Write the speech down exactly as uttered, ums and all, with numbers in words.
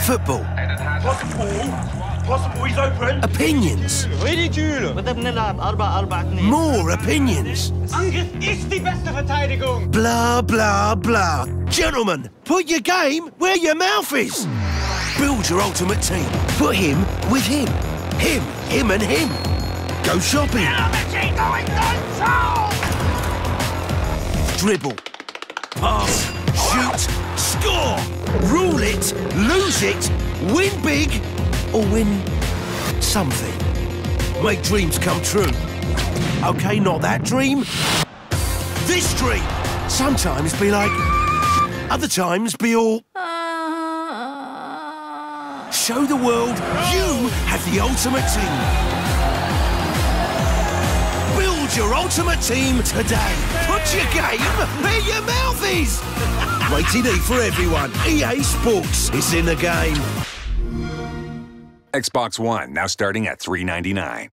Football. Possible. Possible, he's open. Opinions. Ridicule. More opinions. Angriff ist die beste Verteidigung. Blah, blah, blah. Gentlemen, put your game where your mouth is. Build your ultimate team. Put him with him. Him, him and him. Go shopping. Dribble. Pass. Shoot. Score. Rule it. Lose it. Win big. Or win something. Make dreams come true. Okay, not that dream. This dream. Sometimes be like... Other times be all... Show the world you have the ultimate team. Build your ultimate team today. Put your game where your mouth is. Rated E for everyone. E A Sports. It's in the game. Xbox One, now starting at three ninety-nine.